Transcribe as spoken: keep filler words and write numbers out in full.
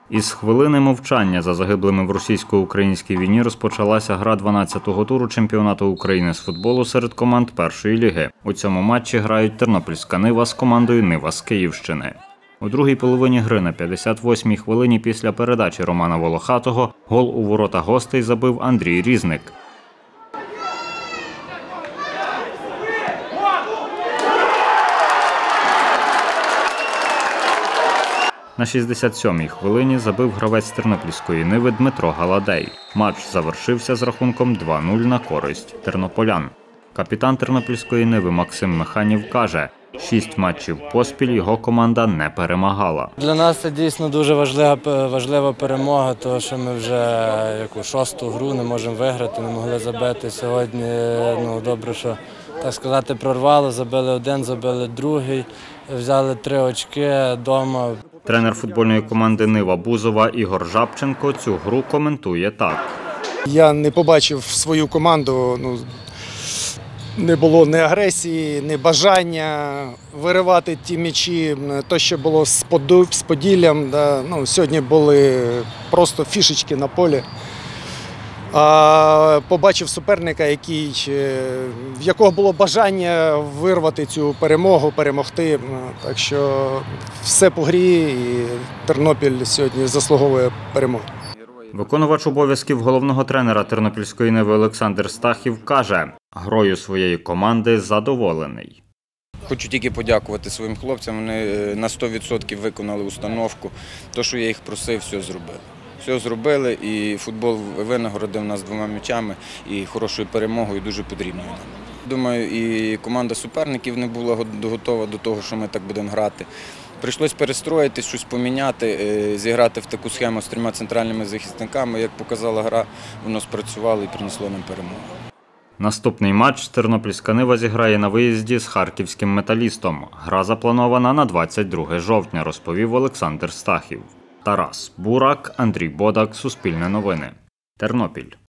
Із хвилини мовчання за загиблими в російсько-українській війні розпочалася гра дванадцятого туру чемпіонату України з футболу серед команд першої ліги. У цьому матчі грають тернопільська «Нива» з командою «Нива» з Київщини. У другій половині гри на п'ятдесят восьмій хвилині після передачі Романа Волохатого гол у ворота гостей забив Андрій Різник. На шістдесят сьомій хвилині забив гравець тернопільської «Ниви» Дмитро Галадей. Матч завершився з рахунком два нуль на користь тернополян. Капітан тернопільської «Ниви» Максим Механів каже, шість матчів поспіль його команда не перемагала. Для нас це дійсно дуже важлива, важлива перемога, тому що ми вже яку шосту гру не можемо виграти, не могли забити. Сьогодні ну, добре, що, так сказати, прорвало, забили один, забили другий, взяли три очки вдома. Тренер футбольної команди «Нива» Бузова Ігор Жабченко цю гру коментує так. Я не побачив свою команду, ну, не було ні агресії, ні бажання виривати ті м'ячі, то, що було з Поділлям. Да. Ну, сьогодні були просто фішечки на полі. А побачив суперника, який, в якого було бажання вирвати цю перемогу, перемогти. Так що все по грі, і Тернопіль сьогодні заслуговує перемоги. Виконувач обов'язків головного тренера тернопільської «Ниви» Олександр Стахів каже, грою своєї команди задоволений. Хочу тільки подякувати своїм хлопцям, вони на сто відсотків виконали установку. Те, що я їх просив, все зробили. Все зробили, і футбол винагородив нас двома м'ячами і хорошою перемогою, дуже потрібною нам. Думаю, і команда суперників не була готова до того, що ми так будемо грати. Прийшлось перестроїтись, щось поміняти, зіграти в таку схему з трьома центральними захисниками. Як показала гра, воно спрацювало і принесло нам перемогу. Наступний матч тернопільська «Нива» зіграє на виїзді з харківським «Металістом». Гра запланована на двадцять друге жовтня, розповів Олександр Стахів. Тарас Бурак, Андрій Бодак, Суспільне новини. Тернопіль.